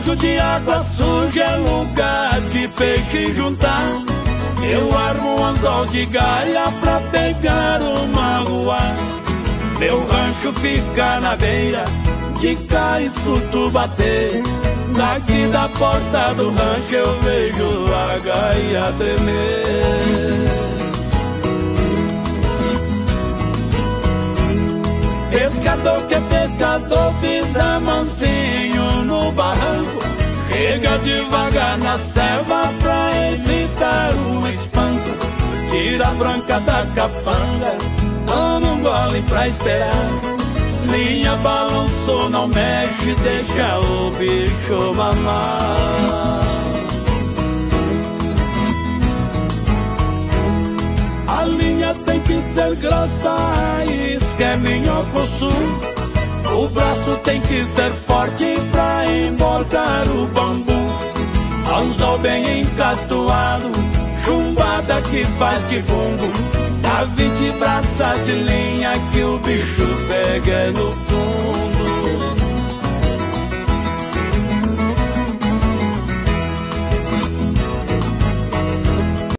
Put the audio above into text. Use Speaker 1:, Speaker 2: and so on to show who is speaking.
Speaker 1: Rancho de água suja é lugar de peixe juntar. Eu armo um anzol de galha pra pegar uma rua. Meu rancho fica na beira, de cá escuto bater. Daqui da porta do rancho eu vejo a gaia tremer. Pescador que é pescador pisa mansinho no barranco. Chega devagar na selva pra evitar o espanto. Tira a branca da capanga, toma um gole pra esperar. Linha balançou, não mexe, deixa o bicho mamar. A linha tem que ser grossa, isca é minhoco-sul. O braço tem que ser forte pra emborcar o bambu. Anzol bem encastoado, chumbada que faz de fungo. Dá 20 braças de linha que o bicho pega no fundo.